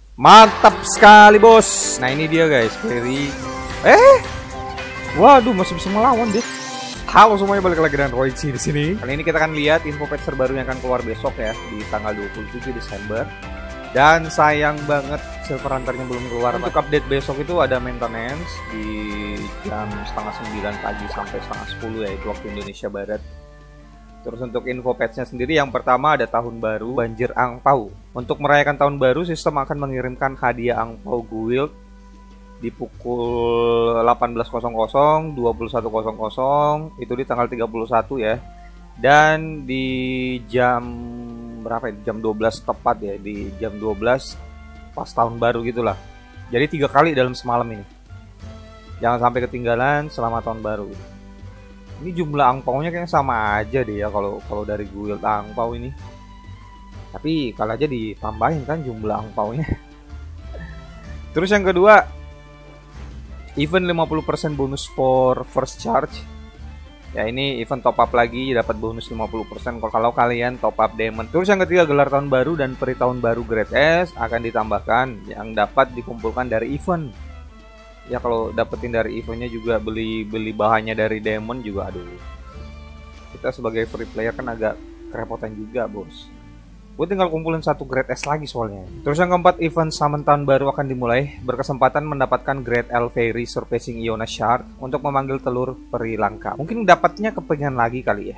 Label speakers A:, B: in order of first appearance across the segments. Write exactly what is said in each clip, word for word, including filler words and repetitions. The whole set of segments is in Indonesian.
A: Mantap sekali bos. Nah ini dia guys, Ferry. Eh, waduh masih bisa melawan dia. Halo semuanya, balik lagi dengan Royci di sini. Kali ini kita akan lihat info patch terbaru yang akan keluar besok ya, di tanggal dua puluh tujuh Desember. Dan sayang banget Silver Hunter-nya belum keluar. Untuk update besok itu ada maintenance di jam setengah sembilan pagi sampai setengah sepuluh ya, itu waktu Indonesia Barat. Terus untuk info patch-nya sendiri, yang pertama ada tahun baru, banjir angpau. Untuk merayakan tahun baru, sistem akan mengirimkan hadiah angpau guild di pukul delapan belas nol nol, dua puluh satu nol nol, itu di tanggal tiga puluh satu ya. Dan di jam berapa ya? Jam dua belas tepat ya, di jam dua belas pas tahun baru gitulah. Jadi tiga kali dalam semalam ini. Jangan sampai ketinggalan selama tahun baru. Ini jumlah angpaunya kayaknya sama aja deh ya kalau kalau dari guild angpau ini. Tapi kalau aja ditambahin kan jumlah angpaunya. Terus yang kedua, event lima puluh persen bonus for first charge. Ya ini event top up lagi, dapat bonus lima puluh persen kalau kalian top up diamond. Terus yang ketiga, gelar tahun baru dan peri tahun baru grade S akan ditambahkan yang dapat dikumpulkan dari event. Ya kalau dapetin dari eventnya juga beli beli bahannya dari diamond juga, aduh. Kita sebagai free player kan agak kerepotan juga bos. Gue tinggal kumpulin satu grade S lagi soalnya. Terus yang keempat, event summon tahun baru akan dimulai. Berkesempatan mendapatkan grade L Fairy Surpassing Iona Shard untuk memanggil telur peri langka. Mungkin dapatnya kepengen lagi kali ya,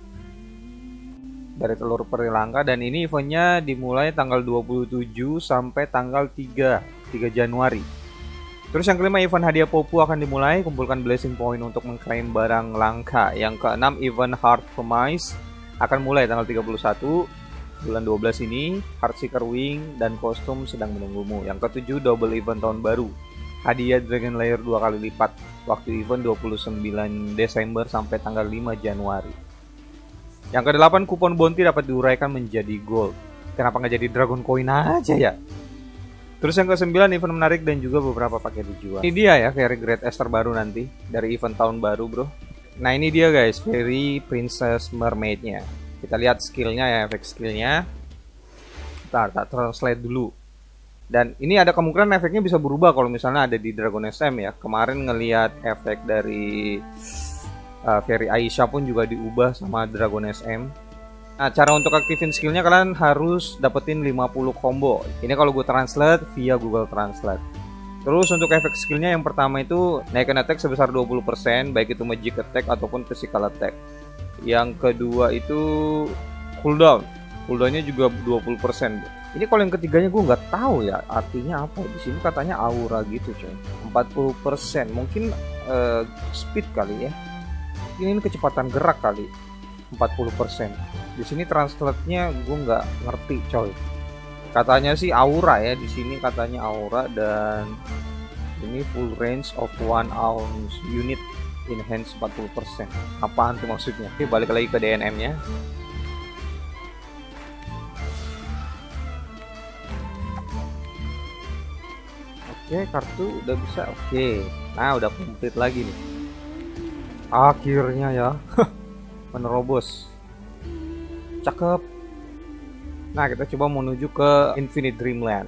A: dari telur peri langka. Dan ini eventnya dimulai tanggal dua puluh tujuh sampai tanggal tiga Januari. Terus yang kelima, event hadiah Popu akan dimulai. Kumpulkan blessing point untuk mengklaim barang langka. Yang keenam, event Heart Promise akan mulai tanggal tiga puluh satu bulan dua belas ini. Heartseeker Wing dan kostum sedang menunggumu. Yang ketujuh, double event tahun baru. Hadiah Dragon Lair dua kali lipat. Waktu event dua puluh sembilan Desember sampai tanggal lima Januari. Yang kedelapan, kupon bounty dapat diuraikan menjadi gold. Kenapa nggak jadi Dragon Coin aja ya? Terus yang kesembilan, event menarik dan juga beberapa paket dijual. Ini dia ya, Fairy Grade S terbaru nanti dari event tahun baru bro. Nah ini dia guys, Fairy Princess Mermaid-nya. Kita lihat skillnya ya, efek skillnya. Ntar, tak translate dulu. Dan ini ada kemungkinan efeknya bisa berubah kalau misalnya ada di Dragon S M ya. Kemarin ngelihat efek dari uh, Fairy Aisyah pun juga diubah sama Dragon S M. Nah, cara untuk aktifin skillnya kalian harus dapetin lima puluh combo. Ini kalau gue translate via Google Translate. Terus untuk efek skillnya yang pertama itu naikkan attack sebesar dua puluh persen, baik itu magic attack ataupun physical attack. Yang kedua itu cooldown. Cooldownnya juga dua puluh persen. Ini kalau yang ketiganya gue nggak tahu ya artinya apa. Di sini katanya aura gitu coy. empat puluh persen. Mungkin uh, speed kali ya. Ini kecepatan gerak kali. empat puluh persen. Di sini translate-nya gue nggak ngerti coy. Katanya sih aura ya, di sini katanya aura. Dan ini full range of one ounce unit enhance empat puluh persen. Apaan tuh maksudnya? Oke, balik lagi ke D N M-nya. Oke, kartu udah bisa. Oke, nah udah komplit lagi nih akhirnya ya. Menerobos. Cakep. Nah kita coba menuju ke Infinite Dreamland.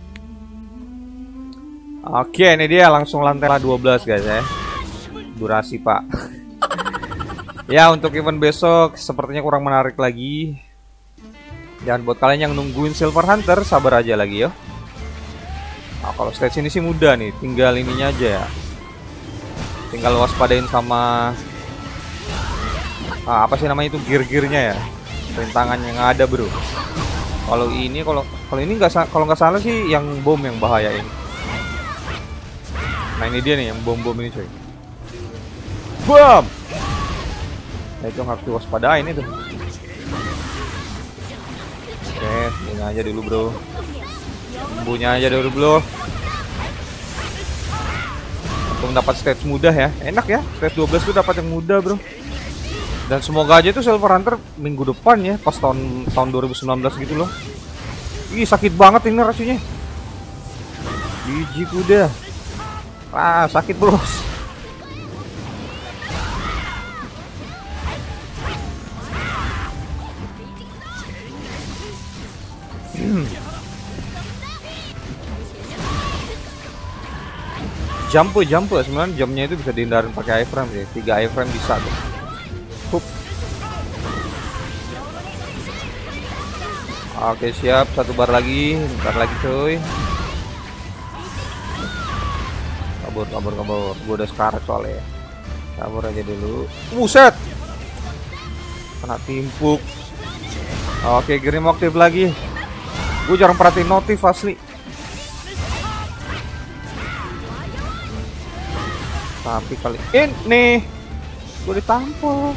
A: Oke ini dia langsung lantai dua belas guys ya. Durasi pak. Ya untuk event besok sepertinya kurang menarik lagi. Dan buat kalian yang nungguin Silver Hunter, sabar aja lagi yo. Nah, kalau stage ini sih mudah nih, tinggal ininya aja ya. Tinggal waspadain sama ah, apa sih namanya itu, gear-gearnya ya, rintangan yang ada bro. Kalau ini kalau kalau ini nggak kalau nggak salah sih yang bom yang bahaya ini. Nah ini dia nih yang bom-bom ini coy. Bom. Nah itu harus diwaspadain itu. Oke, ini aja dulu bro. Bumbunya aja dulu bro. Untuk mendapat stage mudah ya, enak ya. Stage dua belas tuh dapat yang mudah bro. Dan semoga aja itu Silver Hunter minggu depan ya, pas tahun tahun dua ribu sembilan belas gitu loh. Ih sakit banget ini racunnya. Biji kuda. Ah sakit bros. Hmm. jump jump sebenarnya jamnya itu bisa dihindarin pakai iframe sih. Tiga iframe bisa tuh. Hup. Oke siap, satu bar lagi, bentar lagi cuy. Kabur kabur kabur, gue udah sekarat soalnya. Kabur aja dulu. Buset, kena timpuk. Oke, Grim aktif lagi. Gue jarang perhatiin notif asli. Tapi kali ini gue ditampol.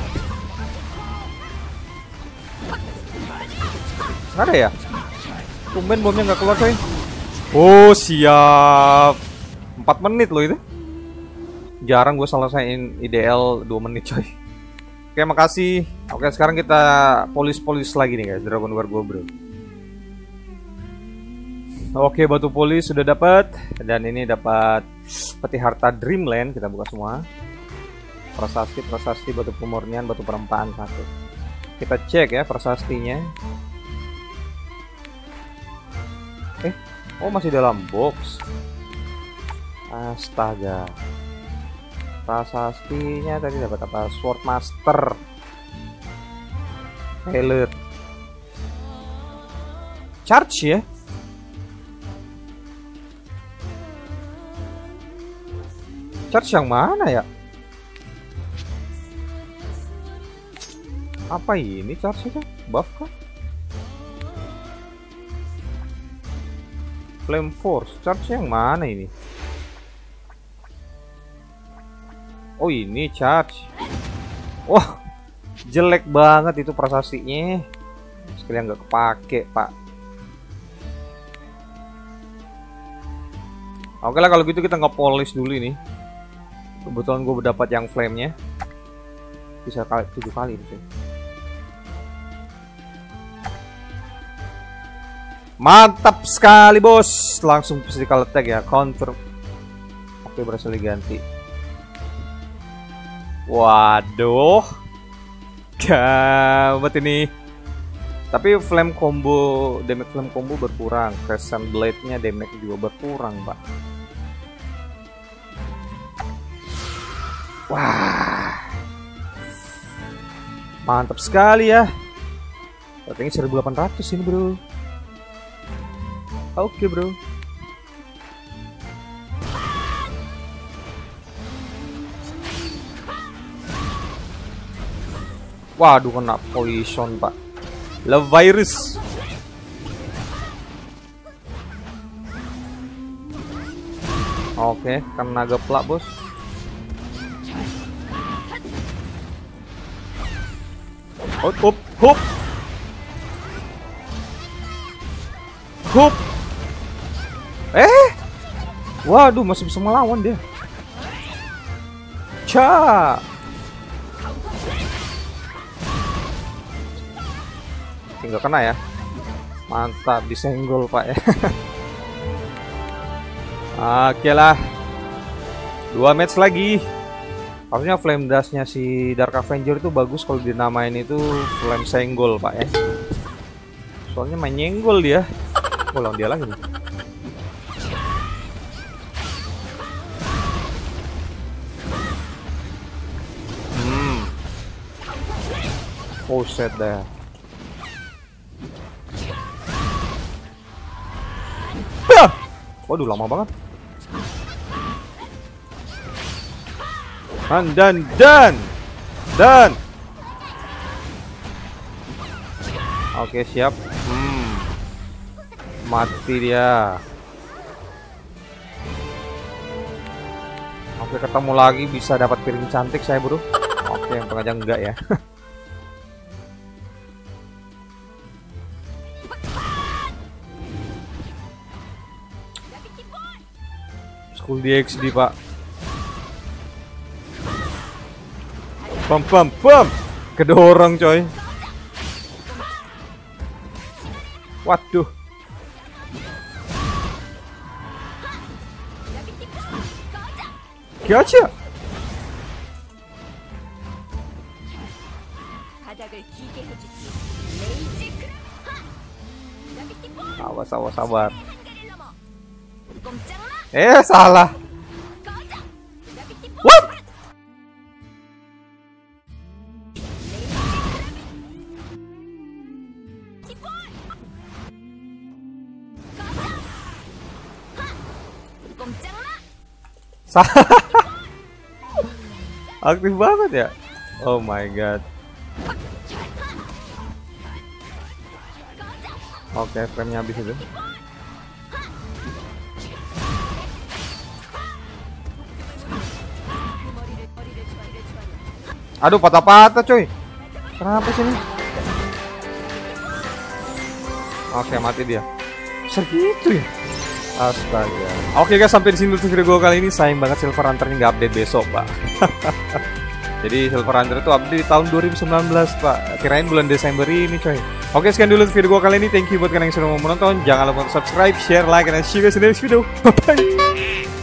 A: Nggak ada ya? Tumben bomnya nggak keluar coy. Oh siap. empat menit loh itu. Jarang gue selesaiin I D L dua menit coy. Oke makasih. Oke sekarang kita polis-polis lagi nih guys, Dragon War gue bro. Oke batu polis sudah dapat. Dan ini dapat peti harta Dreamland. Kita buka semua. Prasasti, prasasti, batu pemurnian, batu perempaan satu. Kita cek ya prasastinya. Eh, oh masih dalam box. Astaga. Prasastinya tadi dapat apa? Sword Master. Taylor. Charge ya? Charge yang mana ya? Apa ini charge itu? Buff kah? Flame Force, charge yang mana ini? Oh ini charge. Wah, jelek banget itu prasasinya. Sekalian nggak kepake pak. Oke lah kalau gitu kita nggak polish dulu ini. Kebetulan gue dapat yang flame-nya. Bisa kali tujuh kali sih. Mantap sekali bos. Langsung physical attack ya, counter. Oke berhasil diganti. Waduh, gawat ini. Tapi flame combo, damage flame combo berkurang. Crescent blade-nya damage juga berkurang pak. Wah, mantap sekali ya. Ratingnya seribu delapan ratus ini bro. Oke bro. Waduh kena poison pak. Le virus. Oke kena geplak bos. Hop hop hop. Hop. Eh, waduh masih bisa melawan dia. Ca. Tinggal kena ya. Mantap disenggol pak ya. Oke lah. Dua match lagi. Harusnya flame dashnya si Dark Avenger itu bagus kalau dinamain itu flame senggol pak ya. Soalnya main nyenggol dia. Oh lawan dia lagi nih. Oh set dah. Ah! Waduh lama banget. Dan dan dan dan. Oke siap. Hmm. Mati dia. Oke ketemu lagi bisa dapat piring cantik saya bro. Oke yang tengah enggak ya. Full D X D pak. Pam pam pam. Kedorong coy. Waduh. Gacha. Awas awas sabar. Eh salah. Aktif banget ya. Oh my god. Oke, frame-nya habis itu. Aduh, patah-patah coy. Kenapa sih ini? Oke, mati dia. Segitu ya? Astaga. Oke guys, sampai di sini dulu video gue kali ini. Sayang banget Silver Hunter nggak update besok, Pak. Jadi Silver Hunter itu update di tahun dua ribu sembilan belas, Pak. Kirain bulan Desember ini, coy. Oke, sekian dulu video gue kali ini. Thank you buat kalian yang sudah mau menonton. Jangan lupa untuk subscribe, share, like, dan see you guys in the next video. Bye-bye.